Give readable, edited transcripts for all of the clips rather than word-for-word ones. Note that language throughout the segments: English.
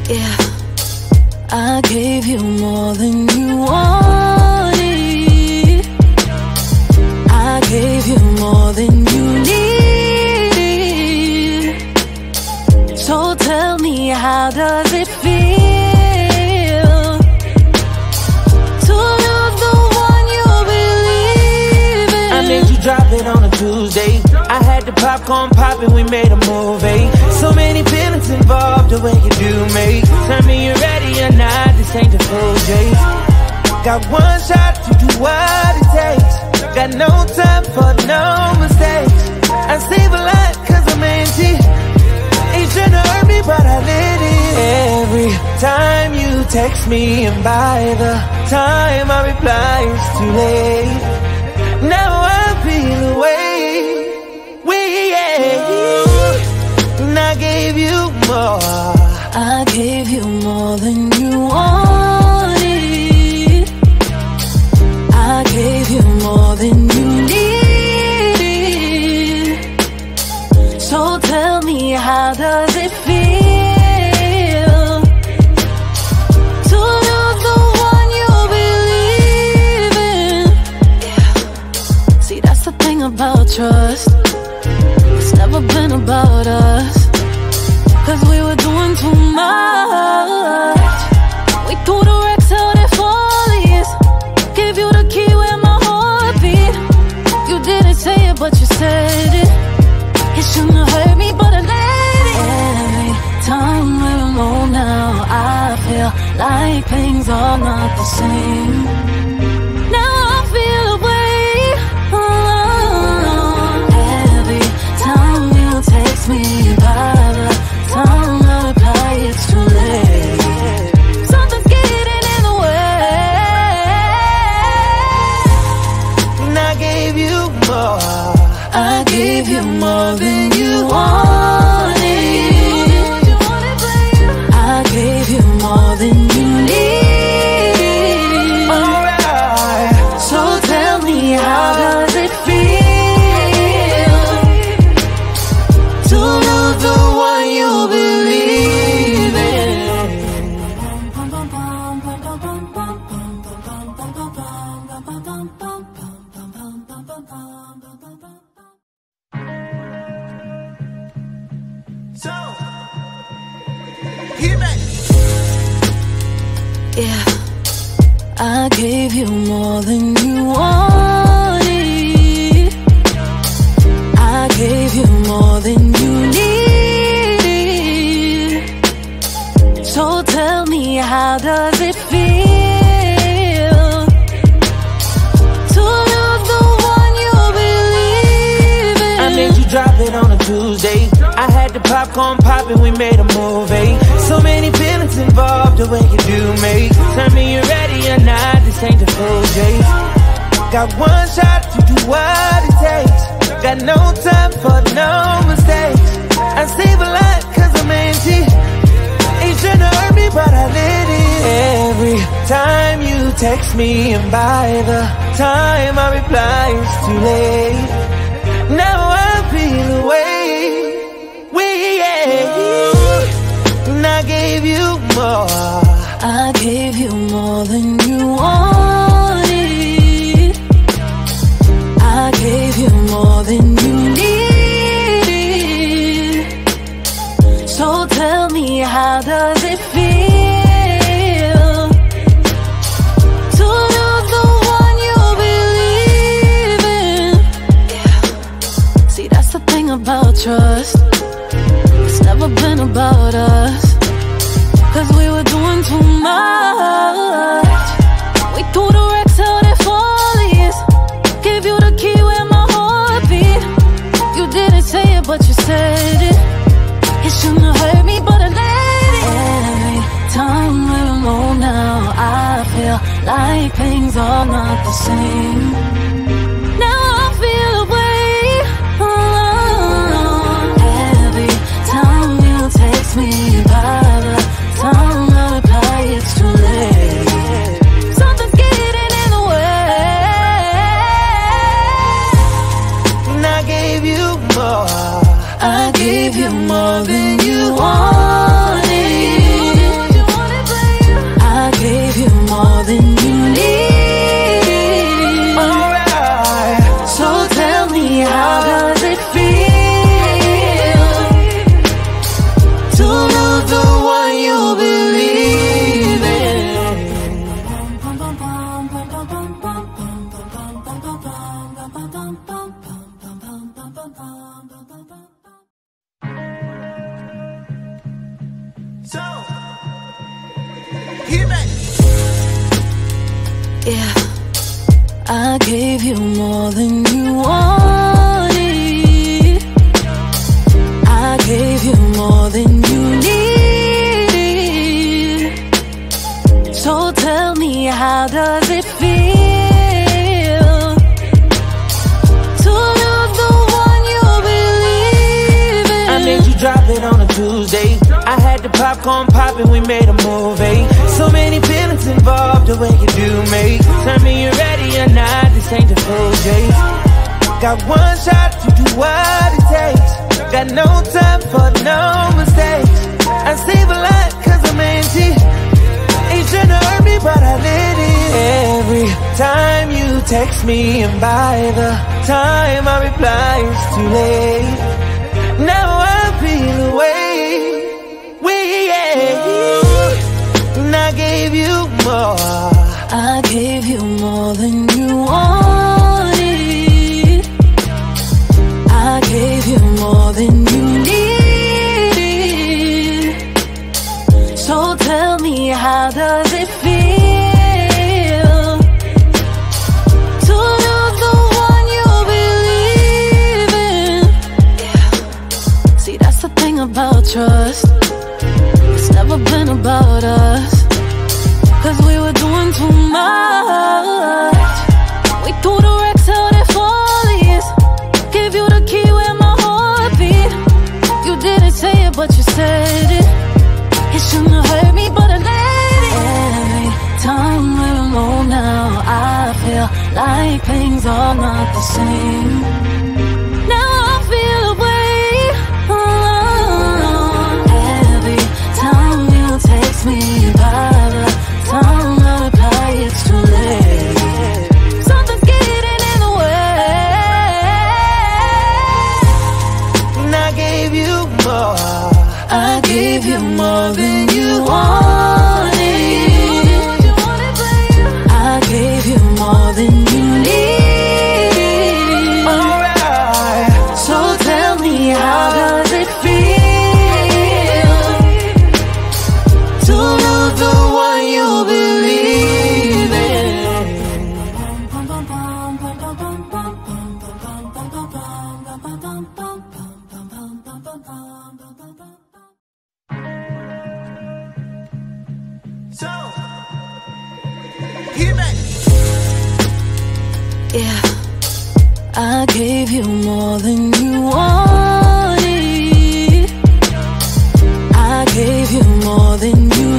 Yeah, I gave you more than you wanted. I gave you more than you needed. So tell me, how does it feel to lose the one you believe in? I made you drop it on a Tuesday. I had the popcorn poppin', we made a movie. So many feelings involved, the way you do me. Tell me you're ready or not, this ain't the full chase. Got one shot to do what it takes. Got no time for no mistakes. I save a lot cause I'm empty. Ain't tryna hurt me but I let it. Every time you text me and by the time I reply it's too late. Now I feel away. And I gave you more. I gave you more than you wanted. I gave you more than you needed. So tell me, how does it feel to lose the one you believe in? Yeah. See, that's the thing about trust. It's never been about us, cause we were doing too much. We threw the wrecks out at Follies. Gave you the key where my heart beat. You didn't say it, but you said it. It shouldn't have hurt me, but I let it. Every time we're alone now, I feel like things are not the same. Now I feel away. Every time you text me, by the time I reply, it's too late. Something's getting in the way. And I gave you more. I gave you more than you wanted. I gave you more than you needed. Alright. So tell me, how does it feel to lose the one you believe in? So, hit me. Yeah, I gave you more than you wanted. I gave you more than you needed. So tell me, how does it feel to lose the one you believe in? I made you drop it on a Tuesday. I had the popcorn poppin', we made a movie. So many feelings involved, the way you do me. Tell me you're ready or not, this ain't the full chase. Got one shot to do what it takes. Got no time for no mistakes. I save a lot cause I'm empty. Ain't tryna hurt me but I let it. Every time you text me and by the time I reply it's too late. Now I feel away. And I gave you more. I gave you more than you wanted. I gave you more than you needed. So tell me, how does it feel to lose the one you believe in? Yeah. See, that's the thing about trust. It's never been about us, cause we were doing too much. We threw the wrecks out at Follies. Gave you the key where my heart beat. You didn't say it, but you said it. It shouldn't have hurt me, but I let it. Every time we're alone now, I feel like things are not the same. Now I feel away. Every time you text me, by the time I reply, it's too late. Something's getting in the way. And I gave you more. I gave you more than you wanted. Yeah, I gave you more than you wanted. I gave you more than you needed. So tell me, how does it feel to lose the one you believe in? I made you drop it on a Tuesday. I had the popcorn poppin', we made a movie. So many feelings involved, the way you do me. Tell me you're ready or not, this ain't the Fugees. Got one shot to do what it takes. Got no time for no mistakes. I save a lot cause I'm empty. Ain't tryna hurt me but I let it. Every time you text me and by the time I reply it's too late. Now I feel away. And I gave you more. I gave you more than you wanted. I gave you more than you needed. So tell me, how does it feel to lose the one you believe in? Yeah. See, that's the thing about trust. It's never been about us, cause we were doing too much. We threw the wrecks out at Follies. Gave you the key where my heart beat. You didn't say it, but you said it. It shouldn't have hurt me, but I let it. Every time we're alone now, I feel like things are not the same. Now I feel away. Every time you text me, by the time I reply, it's too late. Something's getting in the way. And I gave you more. I gave you more than you wanted. I gave you more than you needed. Alright. So tell me, how does it feel to lose the one you believe in? So, hear me. Yeah, I gave you more than you wanted. I gave you more than you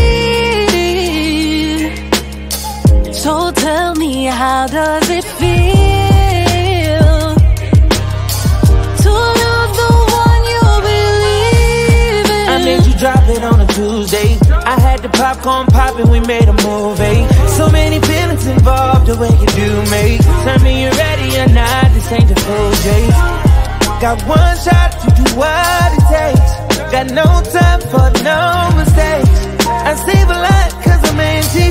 needed. So tell me, how does it feel to lose the one you believe in? I made you drop it on a Tuesday. I had the popcorn poppin', we made a movie. So many feelings involved, the way you do me. Tell me you're ready or not, this ain't the Fugees. Got one shot to do what it takes. Got no time for no mistakes. I save a lot cause I'm empty.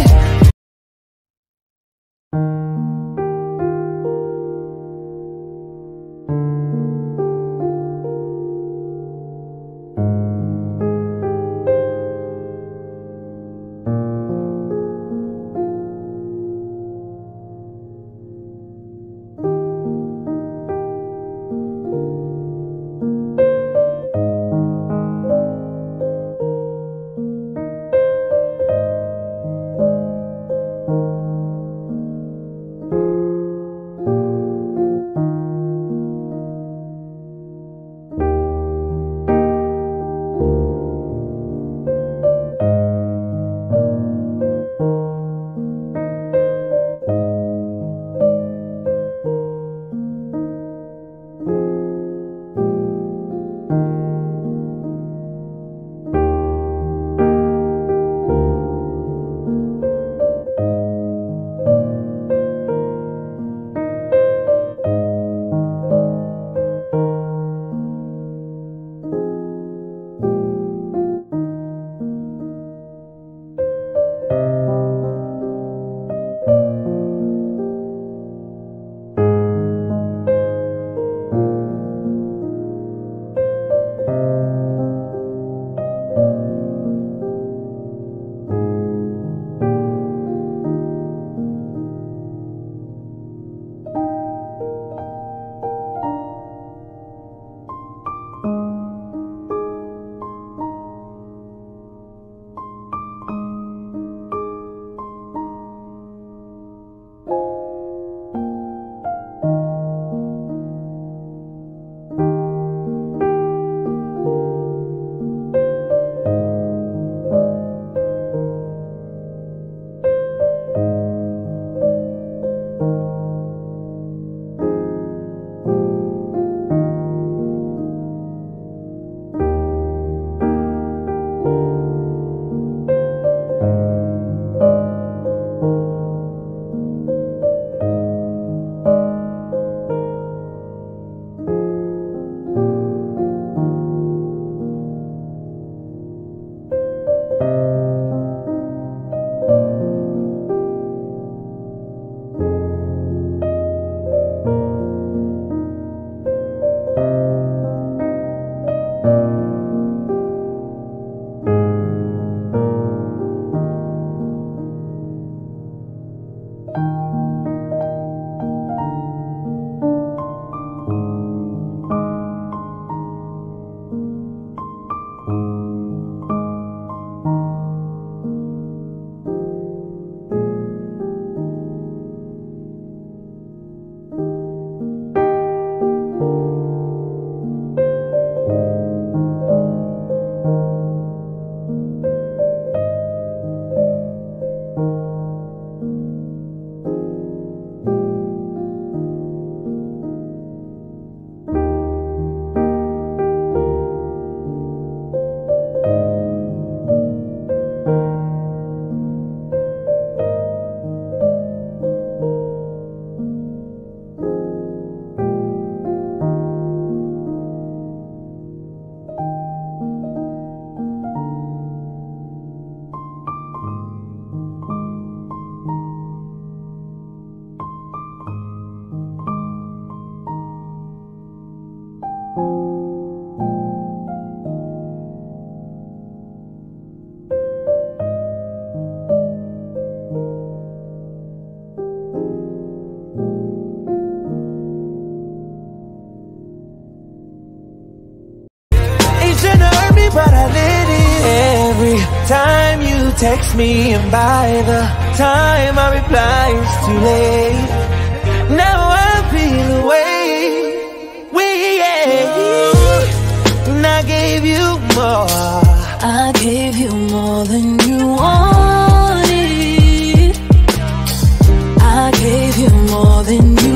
text me, and by the time I reply, it's too late. Now I feel away. And I gave you more. I gave you more than you wanted. I gave you more than you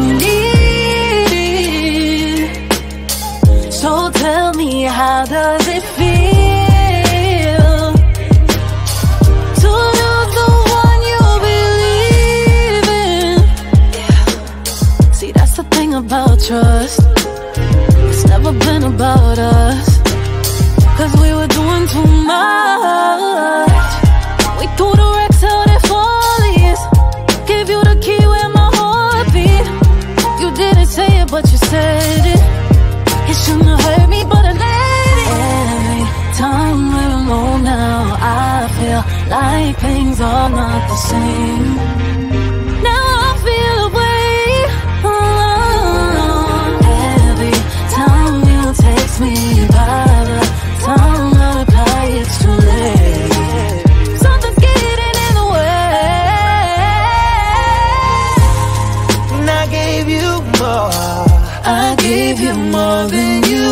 needed. So tell me, how does it feel to lose the one you believe in? See, that's the thing about trust. It's never been about us, 'cause we were doing too much. We threw the wrecks out at Follies. Gave you the key where my heart beat. You didn't say it, but you said it. It shouldn't have hurt me, but I let it. Every time we're alone now, I feel like things are not the same. Now I feel away. Every time you text me, by the time I reply, it's too late. Something's getting in the way. And I gave you more. I gave you more than you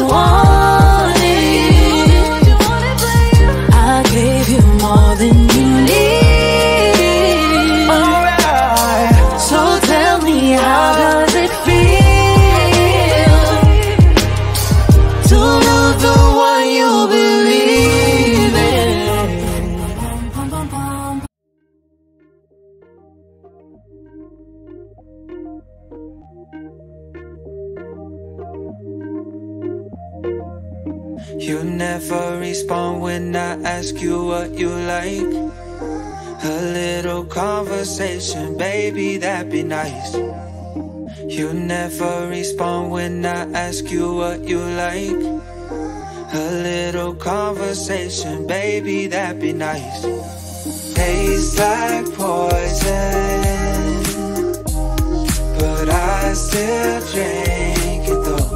wanted. I gave you more than you needed. Alright. So tell me, how does it feel to lose the one you believe in? You never respond when I ask you what you like. A little conversation, baby, that'd be nice. You never respond when I ask you what you like. A little conversation, baby, that'd be nice. Tastes like poison, but I still drink it though.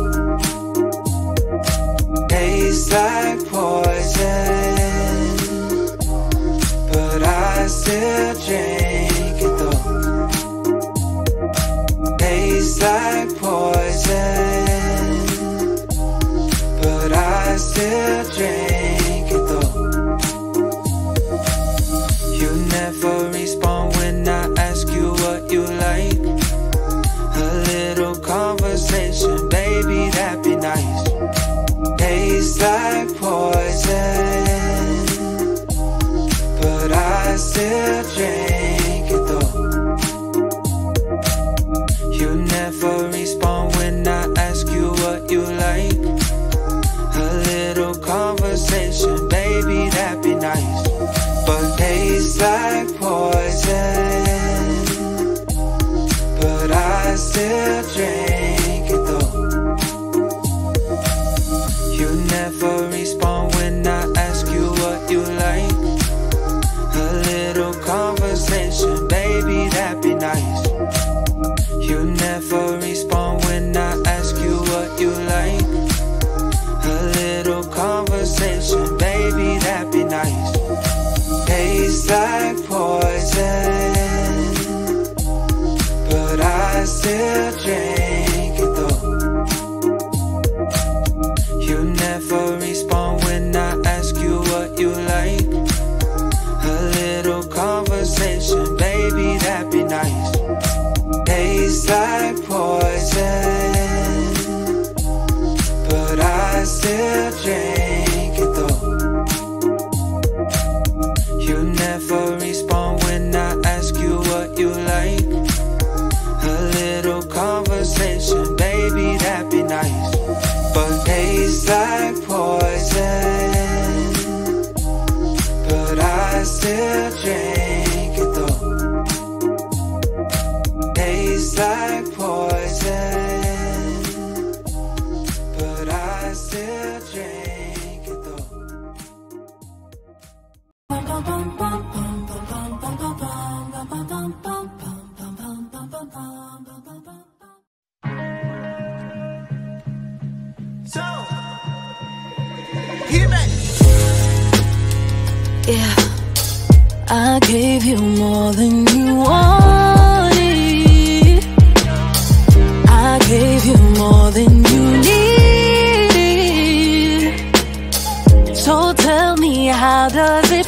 Tastes like poison, but I still drink it though. Tastes like poison, but I still drink it though. You never respond when I ask you what you like. A little conversation, baby, that'd be nice. Tastes like poison, but I still drink it though. You never respond when I ask you what you like. A little conversation, baby, that'd be nice. But tastes like poison, but I still drink it though. You never respond when I ask you what you like. A little conversation, baby, that'd be nice. You never respond when I ask you what you like. A little conversation, baby, that'd be nice. Tastes like poison, but I still drink it though. You never respond when I ask you what you like. A little conversation, baby, that'd be nice. Tastes like poison, but I still drink it though. You never respond when I ask you what you like. A little conversation, baby, that'd be nice. But tastes like poison, but I still drink it though. Tastes like poison, but I still drink it though. So, hear me. Yeah, I gave you more than you wanted. I gave you more than you needed. So tell me, how does it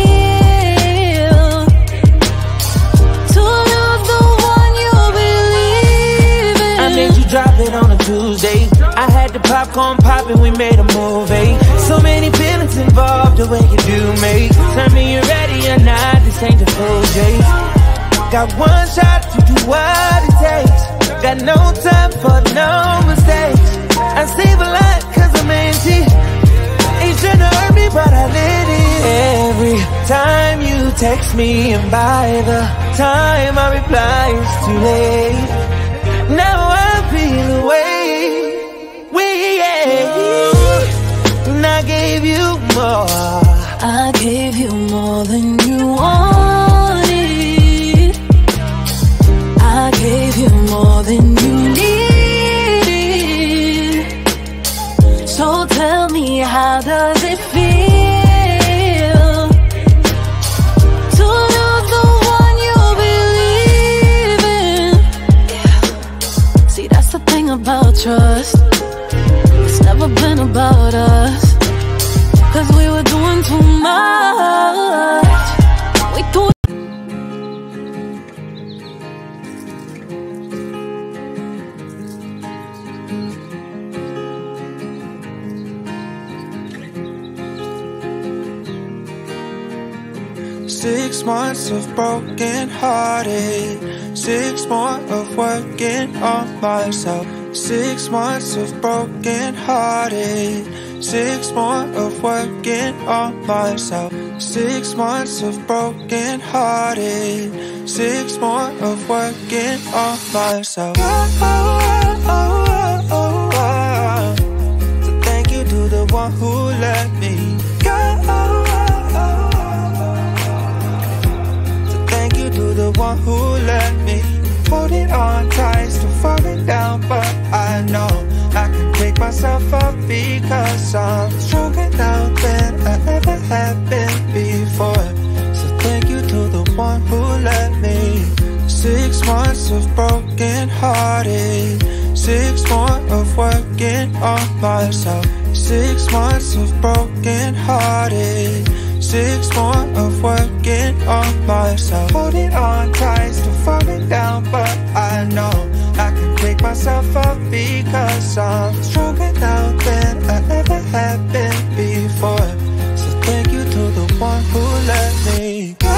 feel to lose the one you believe in? I made you drop it on a Tuesday. I had the popcorn poppin', we made a movie. So many feelings involved, the way you do me. Tell me you're ready or not, this ain't the Fugees. Got one shot to do what it takes. Got no time for no mistakes. I save a lot cause I'm empty. Ain't tryna hurt me but I let it. Every time you text me and by the time I reply it's too late. Now I feel away. And I gave you more. I gave you more than you wanted. I gave you more than you needed. So tell me, how does it feel to lose the one you believe in? See, that's the thing about trust. It's never been about us, cause we were doing too much. We do. 6 months of broken hearted, 6 more of working on myself. 6 months of broken hearted, 6 more of working on myself. 6 months of broken hearted, 6 more of working on myself. So thank you to the one who let me go. So thank you to the one who let me holding on tight, still falling down, but I know I can pick myself up because I'm stronger now than I ever have been before. So thank you to the one who let me. 6 months of broken hearted, 6 more of working on myself. 6 months of broken hearted, 6 more of working on myself. Holding on tight, still falling down, but I know I can pick myself up because I'm stronger now than I ever have been before. So thank you to the one who let me go.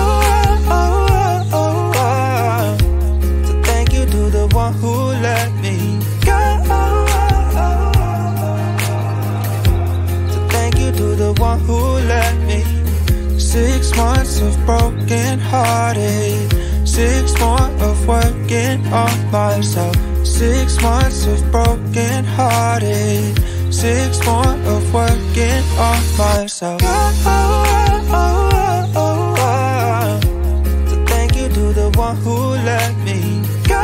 So thank you to the one who let me go. So thank you to the one who let me. 6 months of broken hearted, 6 more of working on myself. 6 months of broken hearted, 6 more of working on myself. So thank you to the one who let me go.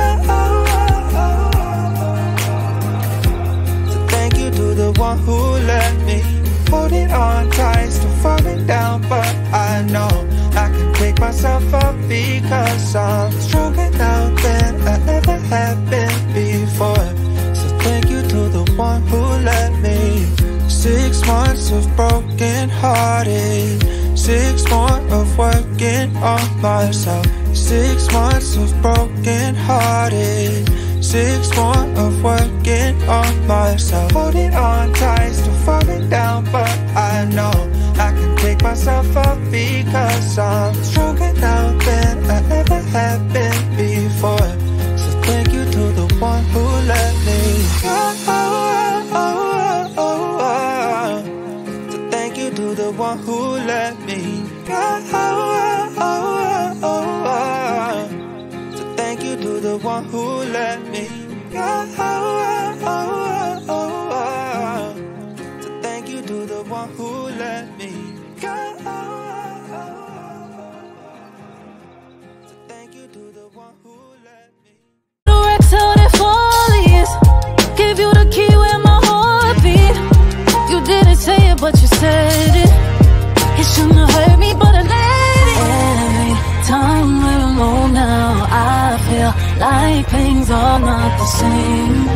So thank you to the one who let me holding on tight, still falling down, but I know I can pick myself up because I'm stronger now than I ever have been before. So thank you to the one who let me. 6 months of broken hearted, 6 more of working on myself. 6 months of broken hearted, 6 more of working on myself. Holding on tight, still falling down, but I know I can pick myself up because I'm stronger now than I ever have been before. So thank you to the one who let me go. So thank you to the one who let me go. So thank you to the one who let me go. So thank you to the one who let me go. So thank you to the one who let me. The Rex out at Follies, gave you the key where my heart beat. You didn't say it, but you said it. It shouldn't have hurt me, but I let it. like things are not the same.